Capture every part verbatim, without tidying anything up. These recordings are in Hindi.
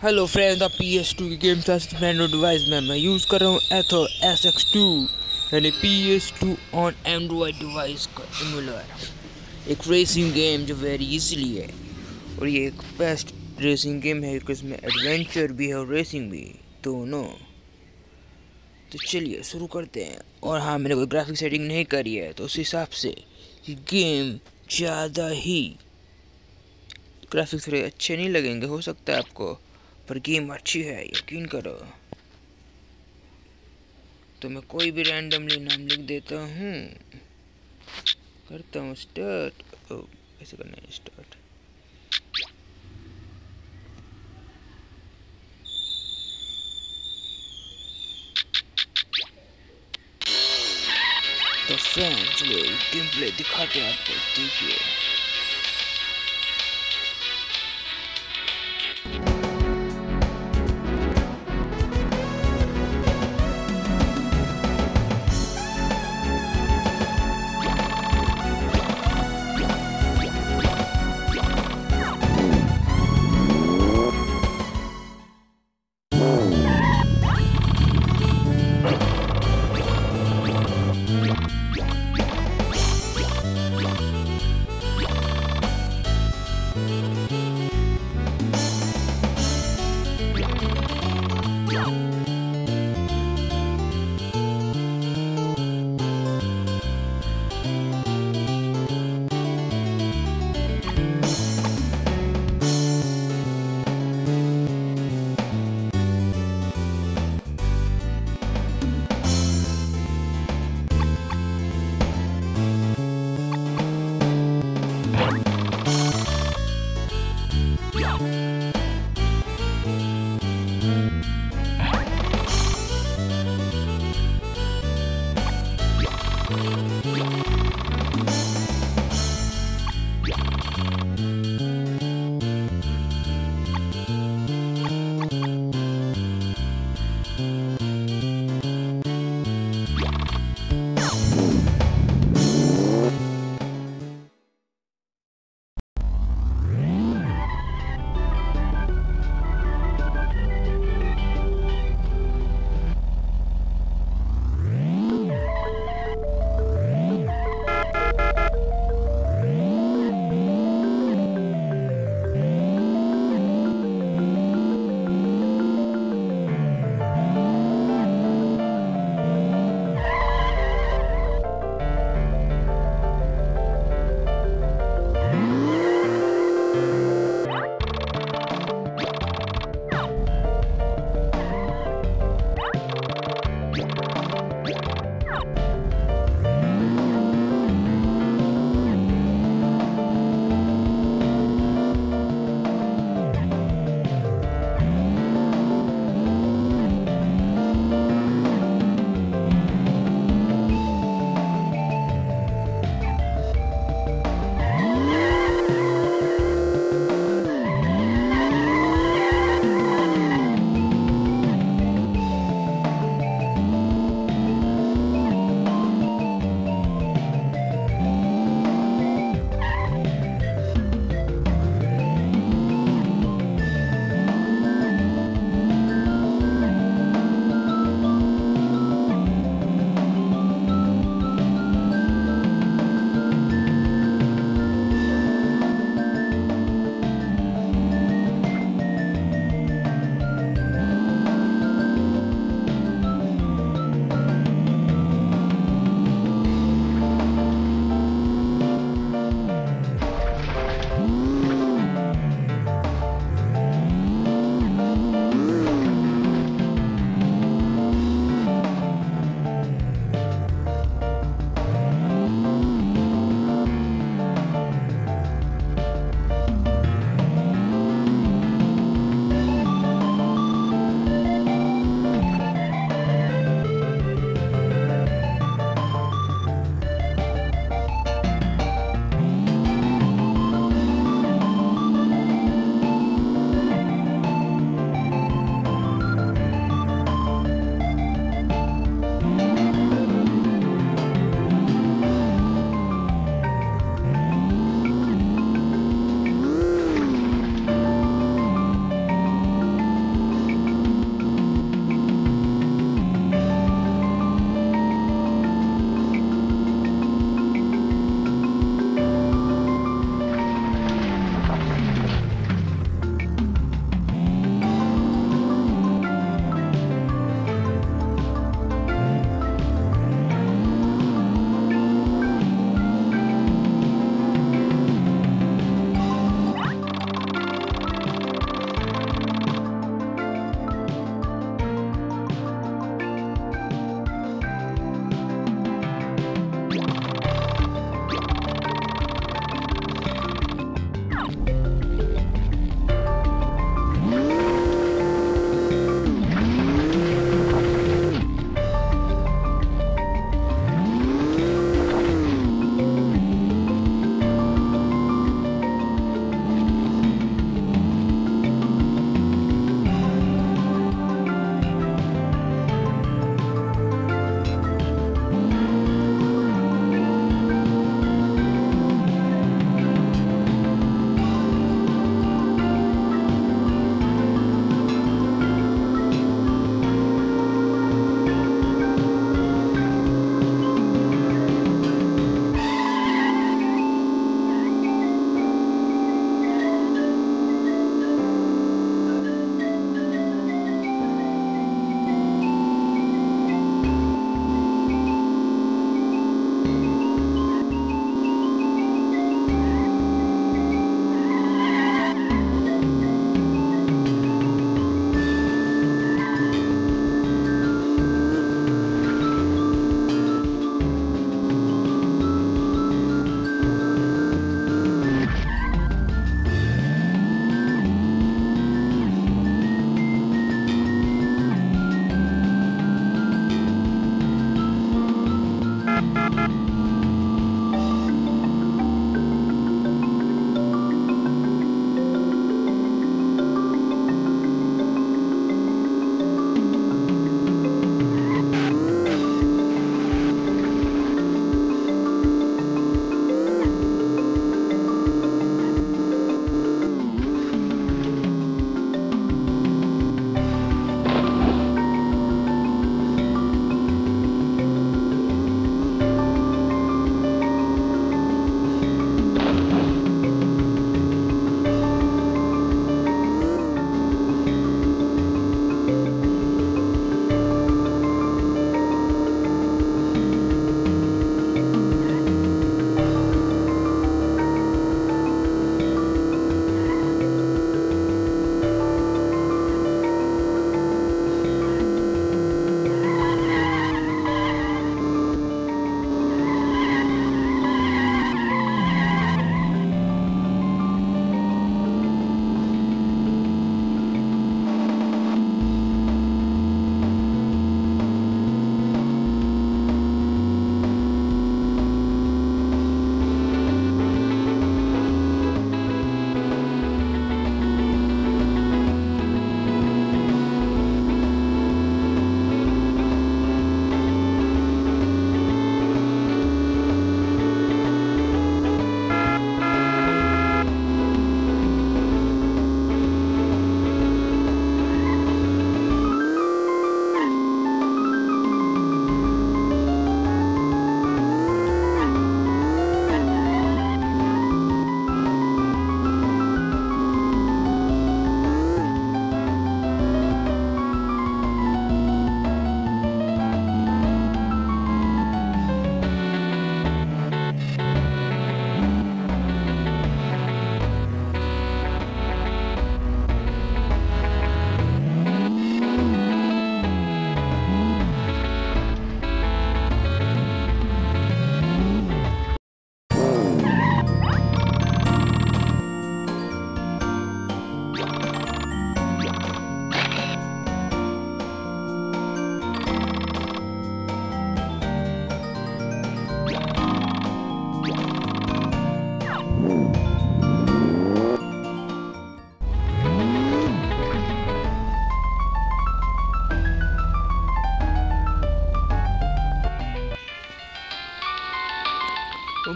हेलो फ्रेंड्स, आप पी एस टू की गेम सस्पेंड डिवाइस में मैं यूज़ कर रहा हूँ एथो एस एक्स टू यानी P S two on Android device का एमुलर। एक रेसिंग गेम जो वेरी इजीली है और ये एक बेस्ट रेसिंग गेम है क्योंकि इसमें एडवेंचर भी है और रेसिंग भी दोनों। तो चलिए शुरू करते हैं। और हाँ, मैंने कोई ग्राफिक सेटिंग नहीं करी है तो उस हिसाब से ये गेम ज़्यादा ही ग्राफिक्स थोड़े अच्छे नहीं लगेंगे, हो सकता है आपको, पर गेम अच्छी है, यकीन करो। तो मैं कोई भी रैंडमली नाम लिख देता हूँ, करता हूँ स्टार्ट। ओ, कैसे करना है स्टार्ट? तो फ्रेंड्स चलिए गेम प्ले दिखाते हैं आपको, देखिए।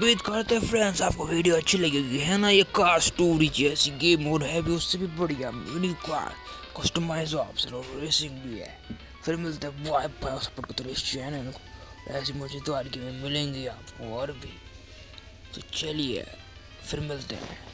उम्मीद करते हैं फ्रेंड्स आपको वीडियो अच्छी लगेगी, है ना। ये कार स्टोरी जैसी गेम मोड है भी, उससे भी बढ़िया मिनी कार कस्टमाइज ऑप्शन और रेसिंग भी है। फिर मिलते हैं, बाय बाय। सपोर्ट करते रहिए इस चैनल को, ऐसी मजेदार गेमें मिलेंगी आपको और भी। तो चलिए फिर मिलते हैं।